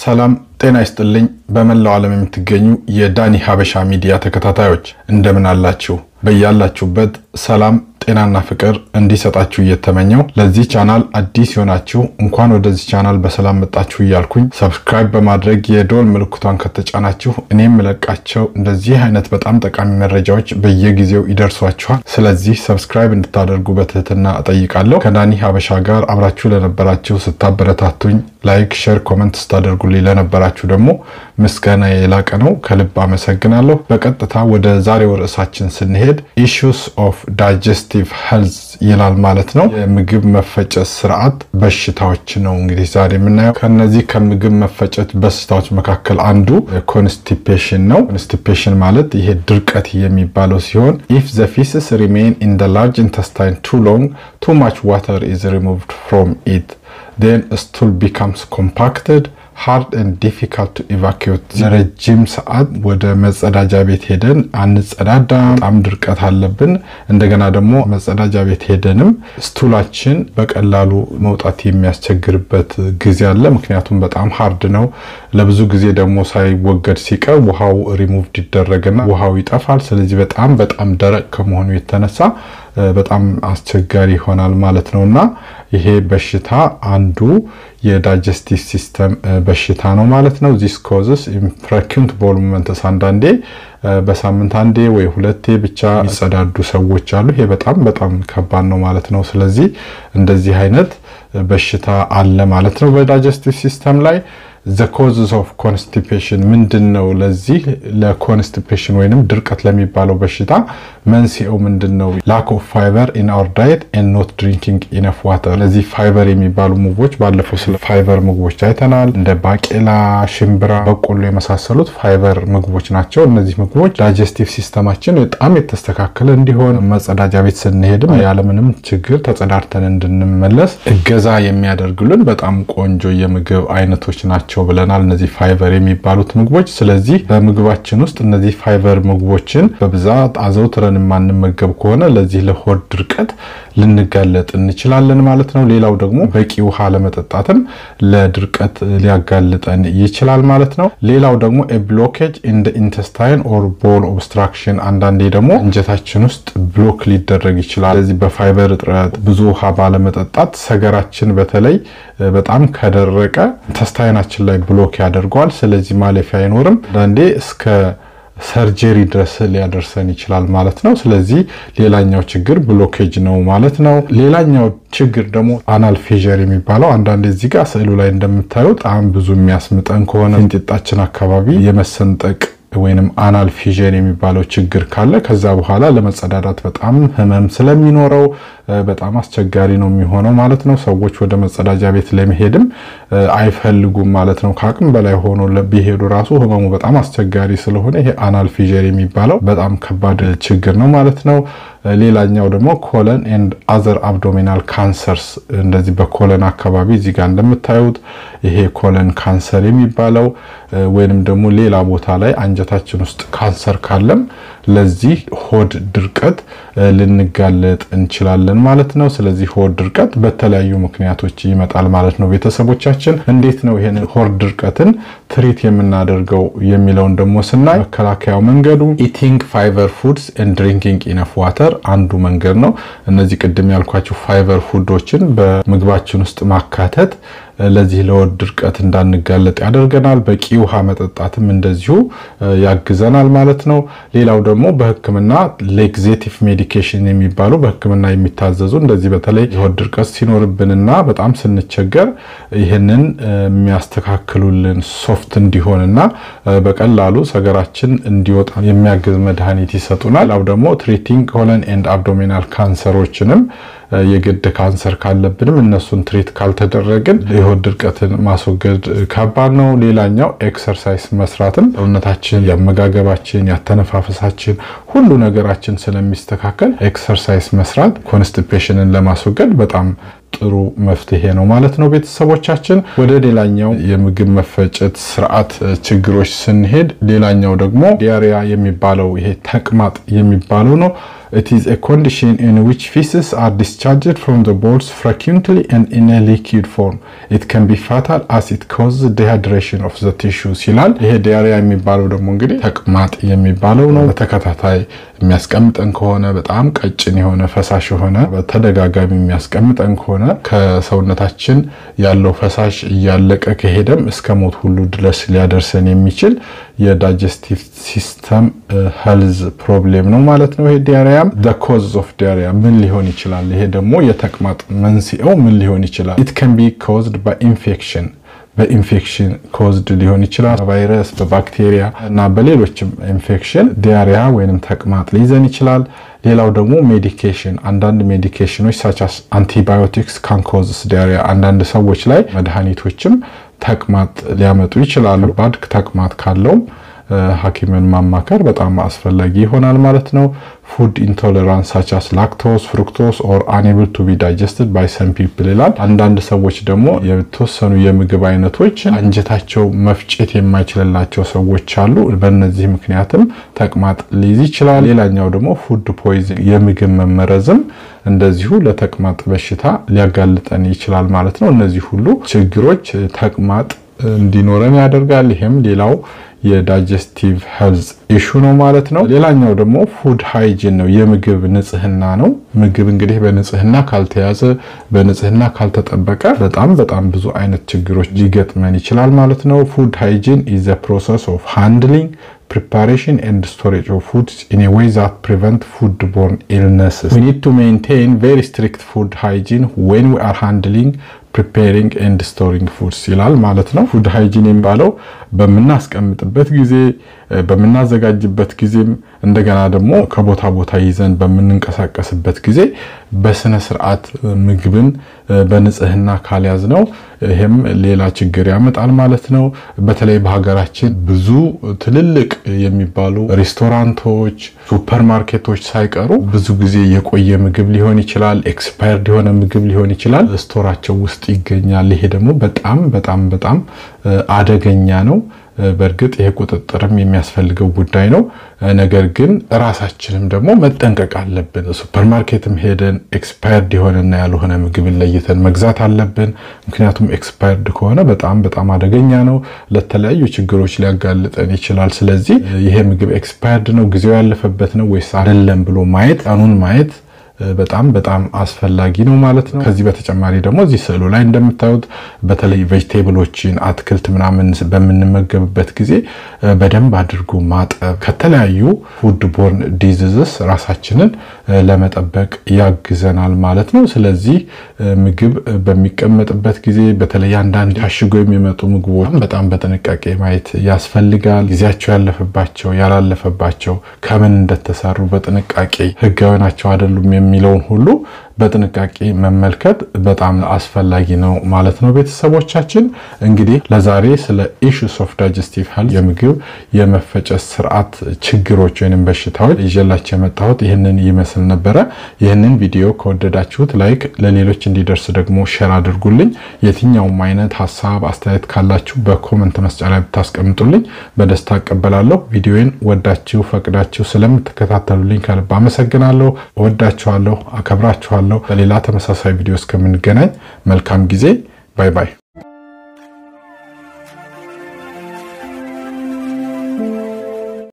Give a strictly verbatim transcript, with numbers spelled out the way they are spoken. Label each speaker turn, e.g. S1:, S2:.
S1: ሰላም ጤና ይስጥልኝ በመላው ዓለም የምትገኙ የዳኒ ሀበሻ ሚዲያ ተከታታዮች እንደምን አላችሁ በእያላችሁበት ሰላም ጤናና ፍቅር እንዲሰጣችሁ እየተመኘው ለዚህ ቻናል አዲስ ሆናችሁ እንኳን ወደዚህ ቻናል በሰላም መጣችሁ እያልኩኝ ሰብስክራይብ በማድረግ የዶል ምልክቷን ከተጫናችሁ እኔም መለቃቸው እንደዚህ አይነት በጣም ጠቃሚ መረጃዎች በየጊዜው ይደርሷችኋል ስለዚህ ሰብስክራይብ እንድታደርጉ በትህትና እጠይቃለሁ ከዳኒ ሀበሻ ጋር አብራችሁ ለነበራችሁ ስታበረታቱኝ ላይክ ሼር ኮሜንት ስታደርጉልኝ ለነበራችሁ ደግሞ ምስጋና የላቀ ነው ከልብ አመሰግናለሁ በቀጥታ ወደ ዛሬው ርዕሳችን ስንሄድ issues of digestive health ይላል ማለት ነው የምግብ መፈጨት ስርዓት በሽታዎች ነው እንግዲህ ዛሬ የምናየው ከነዚህ ከምግብ መፈጨት በሽታዎች መካከል አንዱ constipation ነው constipation ማለት ይሄ ድርቀት የሚባለው ሲሆን if the feces remain in the large intestine too long too much water is removed from it then stool becomes compacted hard and difficult to evacuate ረጅም ሰዓት ወደ መጸዳጃ ቤት ሄደን አንጸዳዳ በጣም ድርቀት አለብን እንደገና ደግሞ መጸዳጃ ቤት ሄደንም ስቱላችን በቀላሉ መውጣት የሚያስቸግርበት ጊዜ አለ ምክንያቱም በጣም ሃርድ ነው ለብዙ ጊዜ ደግሞ ሳይወገድ ሲቀር ውሃው ሪሙቭድ ይደረግና ውሃው ይጠፋል ስለዚህ በጣም በጣም ደረቅ ከመሆኑ የተነሳ በጣም አስቸጋሪ ይሆናል ማለት ነውና ይሄ በሽታ አንዱ የዳይጀስቲቭ ሲስተም በሽታ ነው ማለት ነው this causes infrequent bowel movements አንዳንዴ በሳምንት አንዴ ወይ ሁለቴ ብቻ ይጸዳዱ ሰዎች አሉ ይሄ በጣም በጣም ከባድ ነው ማለት ነው ስለዚህ እንደዚህ አይነት በሽታ አለ ማለት ነው በዳይጀስቲቭ ሲስተም ላይ the causes of constipation ምንድነው ለዚህ ለconstipation ወይንም ድርቀት ለሚባለው በሽታ መንስኤው ምንድነው lack of fiber in our diet and not drinking enough water ለዚህ ፋይበር የሚባሉ ምግቦች ባለፈው ስለ ፋይበር ምግቦች አይተናል እንደ ባቄላ ሽምብራ በቆሎ የመሳሰሉት ፋይበር ምግቦች ናቸው እነዚህ ምግቦች ዳይጀስቲቭ ሲስተማችን በጣም የተስተካከለ እንዲሆን መጸዳጃ ቤት ስንሄድም ያለምንም ችግር ተጸዳርተን እንድንመለስ እገዛ የሚያደርጉልን በጣም ቆንጆ የምግብ አይነቶች ናቸው ብለናል እነዚህ ፋይበር የሚባሉት ምግቦች ስለዚህ በምግባችን ውስጥ እነዚህ ፋይበር ምግቦችን በብዛት አዘውትረን ማንመገብ ከሆነ ለዚህ ለሆድ ድርቀት ልንጋለጥ እንችላለን ማለት ነው ሌላው ደግሞ በቂ ውሃ ለመጠጣትም ለድርቀት ሊያጋልጠን ይችላል ማለት ነው ሌላው ደግሞ a blockage in the intestine or bowel obstruction አንዳንዴ ደግሞ እንጀታችን ውስጥ ብሎክ ሊደረግ ይችላል ስለዚህ በፋይበር እጥረት ብዙ ውሃ ባለመጠጣት ሰገራችን በተለይ በጣም ከደረቀ intestine ላይ ብሎክ ያደርጋል ስለዚህ ማለፊያ አይኖርም አንዳንዴ እስከ ሰርጀሪ ድረስ ሊያደርሰን ይችላል ማለት ነው ስለዚህ ሌላኛው ችግር ብሎኬጅ ነው ማለት ነው ሌላኛው ችግር ደግሞ አናል ፊዠር የሚባለው አንዳንዴ እዚህ ጋር ስዕሉ ላይ እንደምታዩት አሁን ብዙ የሚያስምጠን ከሆነ እንጥጣችን አካባቢ የመሰንጠቅ ወይንም አናል ፊዠር የሚባለው ችግር ካለ ከዛ በኋላ ለመጸዳዳት በጣም ህመም ስለሚኖረው በጣም አስቸጋሪ ነው የሚሆነው ማለት ነው ሰዎች ወደ መጸዳጃ ቤት ለመሄድም አይፈልጉም ማለት ነው ካቅም በላይ ሆኖ ለቢሄዱ ራሱ ህመሙ በጣም አስቸጋሪ ስለሆነ ይሄ አናል ፊዠር የሚባለው በጣም ከባድ ችግር ነው ማለት ነው ሌላኛው ደግሞ ኮለን and other abdominal cancers እንደዚህ በኮለን አካባቢ እዚህ ጋር እንደምታዩት ይሄ ኮለን ካንሰር የሚባለው ወይንም ደግሞ ሌላ ቦታ ላይ አንጀታችን ውስጥ ካንሰር ካለም ለዚህ ሆድ ድርቀት ልንጋለጥ እንችላለን ማለት ነው ስለዚህ ሆድ ድርቀት በተለያዩ ምክንያቶች ይመጣል ማለት ነው ቤተሰቦቻችን እንዴት ነው ይሄን ሆድ ድርቀትን ትሪት የምናደርገው የሚለውን ደግሞ ስናይ መከላከያው መንገዱ eating fiber foods and drinking enough water አንዱ መንገድ ነው እነዚህ ቅድም ያልኳችሁ ፋይበር ፉዶችን በምግባችን ውስጥ ማካተት ለዚህ ለሆድ ድርቀት እንዳንጋለጥ ያደርገናል በቂ ውሃ መጠጣትም እንደዚሁ ያግዘናል ማለት ነው ሌላው ደግሞ በህክምና ሌክዜቲቭ ሜዲኬሽን የሚባሉ በህክምና የሚታዘዙ እንደዚህ በተለይ የሆድ ድርቀት ሲኖርብንና በጣም ስንቸገር ይሄንን የሚያስተካክሉልን ሶፍት እንዲሆንና በቀላሉ ሰገራችን እንዲወጣ የሚያግዝ መድኃኒት ይሰጡናል ሌላው ደግሞ ትሪቲንግ ኮለን ኤንድ አብዶሚናል ካንሰሮችንም የግድ ካንሰር ካለብንም እነሱን ትሪት ካልተደረገን የሆድ ድርቀትን ማስወገድ ከባድ ነው ሌላኛው ኤክሰርሳይዝ መስራትም ሰውነታችን ያመጋገባችን ያተነፋፈሳችን ሁሉ ነገራችን ስለሚስተካከል ኤክሰርሳይዝ መስራት ኮንስቲፔሽንን ለማስወገድ በጣም ጥሩ መፍትሄ ነው ማለት ነው ቤተሰቦቻችን ወደ ሌላኛው የምግብ መፈጨት ስርዓት ችግሮች ስንሄድ ሌላኛው ደግሞ ዲያሪያ የሚባለው ይሄ ተቅማጥ የሚባለው ነው It is a condition in which feces are discharged from the bowels frequently and in a liquid form. It can be fatal as it causes dehydration of the tissues ይላል። ይሄ ዲያሪያ የሚባለው ደግሞ እንግዲህ ተቅማጥ የሚባለው ነው። በተከታታይ የሚያስቀምጠን ከሆነ በጣም ቀጭን የሆነ ፈሳሽ የሆነ በተደጋጋሚ የሚያስቀምጠን ከሆነ ከሰውነታችን ያለው ፈሳሽ እያለቀ ከሄደም እስከ ሞት ሁሉ ድረስ ሊያደርሰን የሚችል የዳይጀስቲቭ ሲስተም ሄልዝ ፕሮብሌም ነው ማለት ነው። ይሄ ዲያሪያ the cause of diarrhea ምን ሊሆን ይችላል? ይሄ ደግሞ የተቅማጥ መንስኤው ምን ሊሆን ይችላል? It can be caused by infection በኢንፌክሽን ኮዝድ ሊሆን ይችላል። በቫይረስ በባክቴሪያ እና በሌሎችም ኢንፌክሽን ዲያሪያ ወይንም ተቅማጥ ሊይዘን ይችላል። ሌላው ደግሞ ሜዲኬሽን አንዳንድ ሜዲኬሽኖች such as antibiotics can cause diarrhea አንዳንድ ሰዎች ላይ መድኃኒቶችም ተቅማጥ ሊያመጡ ይችላሉ። ባድ ተቅማጥ ካለው ሐኪምን ማማከር በጣም አስፈላጊ ይሆናል ማለት ነው። food intolerance such as lactose fructose or unable to be digested by some people ይላል። አንዳንድ ሰዎች ደግሞ የተወሰኑ የምግብ አይነቶች አንጀታቸው መፍጨት የማይችልላቸው ሰዎች አሉ። በእነዚህ ምክንያትም ተቅማጥ ሊይዝ ይችላል። ሌላኛው ደግሞ food poisoning የምግብ መመረዝም እንደዚሁ ለተቅማጥ በሽታ ሊያጋልጠን ይችላል ማለት ነው። እነዚህ ሁሉ ችግሮች ተቅማጥ እንዲኖረን ያደርጋል። ይሄም ሌላው የዳይጀስቲቭ ሄልዝ ኢሹ ነው ማለት ነው። ሌላኛው ደግሞ ፉድ ሃይጂን ነው የምግብ ንጽህና ነው። ምግብ እንግዲህ በንጽህና ካልተያዘ በንጽህና ካልተጠበቀ በጣም በጣም ብዙ አይነት ችግሮች ሊገጥመን ይችላል ማለት ነው። ፉድ ሃይጂን is a process of handling preparation and storage of foods in a way that prevent foodborne illnesses. We need to maintain very strict food hygiene when we are handling preparing and storing foods ይላል ማለት ነው። ፉድ ሃይጂን የሚባለው በመናስቀምጥበት ጊዜ በመናዘጋጅበት ጊዜም እንደገና ደግሞ ከቦታ ቦታ ይዘን በመንቀሳቀስበት ጊዜ በስነ ስርዓት ምግብን በንጽህና ካልያዝ ነው ይሄም ሌላ ችግር ያመጣል ማለት ነው። በተለይ በሀገራችን ብዙ ትልልቅ የሚባሉ ሬስቶራንቶች ሱፐርማርኬቶች ሳይቀሩ ብዙ ጊዜ የቆየ ምግብ ሊሆን ይችላል ኤክስፓየርድ የሆነ ምግብ ሊሆን ይችላል ስቶራቸው ውስጥ ይገኛል። ይሄ ደግሞ በጣም በጣም በጣም አደገኛ ነው። በርግጥ ይሄ ቁጥጥርም የሚያስፈልገው ጉዳይ ነው። ነገር ግን ራሳችንም ደግሞ መጠንቀቅ አለብን። ሱፐርማርኬትም ሄደን ኤክስፓየርድ የሆነና ያልሆነ ምግብ ለይተን መግዛት አለብን። ምክንያቱም ኤክስፓየርድ ከሆነ በጣም በጣም አደገኛ ነው፣ ለተለያዩ ችግሮች ሊያጋልጠን ይችላል። ስለዚህ ይሄ ምግብ ኤክስፓየርድ ነው ጊዜው ያለፈበት ነው ወይስ አይደለም ብሎ ማየት ቀኑን ማየት በጣም በጣም አስፈላጊ ነው ማለት ነው። ከዚህ በተጨማሪ ደግሞ እዚህ ስዕሉ ላይ እንደምታዩት በተለይ ቬጂቴብሎችን አትክልት ምናምን በመንመገብበት ጊዜ በደንብ አድርጎ ማጠብ ከተለያዩ ፉድ ቦርን ዲዚዝስ ራሳችንን ለመጠበቅ ያግዘናል ማለት ነው። ስለዚህ ምግብ በሚቀመጥበት ጊዜ በተለይ አንዳንድ ታሽጎ የሚመጡ ምግቦች በጣም በጥንቃቄ ማየት ያስፈልጋል። ጊዜያቸው ያለፈባቸው ያላለፈባቸው ከምን እንደተሰሩ በጥንቃቄ ህጋዊ ናቸው አይደሉም የሚለውን ሁሉ በጥንቃቄ መመልከት በጣም አስፈላጊ ነው ማለት ነው። ቤተሰቦቻችን እንግዲህ ለዛሬ ስለ issues of digestive health የምግብ የመፈጨት ስርዓት ችግሮች ወይንም በሽታዎች ይዤላችሁ የመጣሁት ይሄንን ይመስል ነበር። ይሄንን ቪዲዮ ከወደዳችሁት ላይክ ለሌሎች እንዲደርስ ደግሞ ሼር አድርጉልኝ። የትኛውም አይነት ሐሳብ አስተያየት ካላችሁ በኮሜንት መስጫ ላይ ብታስቀምጡልኝ በደስታ እቀበላለሁ። ቪዲዮን ወዳችሁ ፈቅዳችሁ ስለምትከታተሉልኝ ከልብ አመሰግናለሁ። ወዳችኋለሁ፣ አከብራችኋለሁ። በሌላ ተመሳሳይ ቪዲዮ እስከምንገናኝ መልካም ጊዜ። ባይ ባይ።